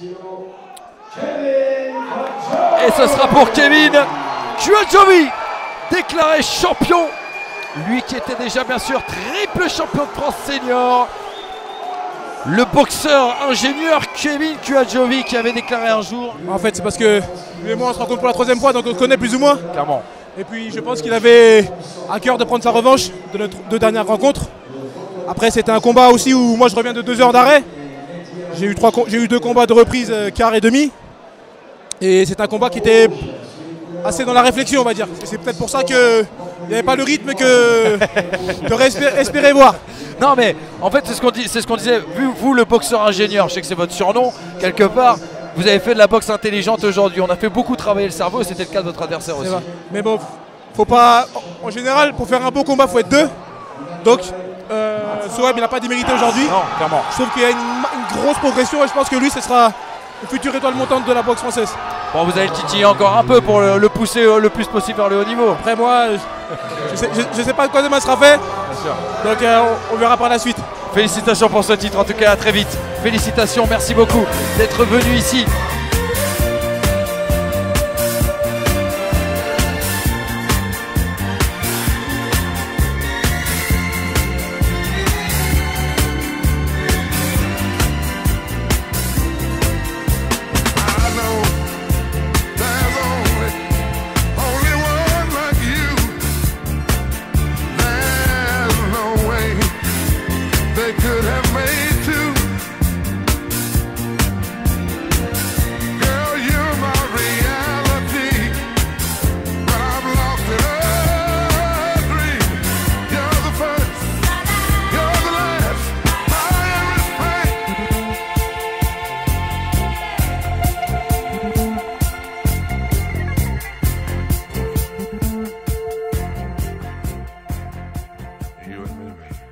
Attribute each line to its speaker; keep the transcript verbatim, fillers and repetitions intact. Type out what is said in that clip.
Speaker 1: Et ce sera pour Kevin Cuadjovi, déclaré champion. Lui qui était déjà bien sûr triple champion de France senior. Le boxeur ingénieur Kevin Cuadjovi qui avait déclaré un jour.
Speaker 2: En fait, c'est parce que lui et moi on se rencontre pour la troisième fois, donc on se connaît plus ou moins.
Speaker 1: Clairement.
Speaker 2: Et puis je pense qu'il avait à cœur de prendre sa revanche de notre deux dernières rencontres. Après, c'était un combat aussi où moi je reviens de deux heures d'arrêt. J'ai eu, trois, j'ai eu deux combats de reprise, euh, quart et demi. Et c'est un combat qui était assez dans la réflexion, on va dire. Et c'est peut-être pour ça qu'il n'y avait pas le rythme que j'aurais espéré, espéré voir.
Speaker 1: Non mais en fait c'est ce qu'on dit, c'est ce qu'on disait, vu vous le boxeur ingénieur, je sais que c'est votre surnom, quelque part, vous avez fait de la boxe intelligente aujourd'hui. On a fait beaucoup travailler le cerveau et c'était le cas de votre adversaire aussi.
Speaker 2: Mais bon, faut pas. En général, pour faire un beau combat, il faut être deux. Donc euh, Soheb il n'a pas démérité aujourd'hui.
Speaker 1: Non, clairement.
Speaker 2: Je trouve qu'il y a une, une grosse progression et je pense que lui ce sera une future étoile montante de la boxe française.
Speaker 1: Bon, vous allez le titiller encore un peu pour le, le pousser le plus possible vers le haut niveau.
Speaker 2: Après moi, je ne sais, je, je sais pas de quoi demain sera fait.
Speaker 1: Bien sûr.
Speaker 2: Donc euh, on, on verra par la suite.
Speaker 1: Félicitations pour ce titre, en tout cas à très vite. Félicitations, merci beaucoup d'être venu ici.
Speaker 3: You and me, baby.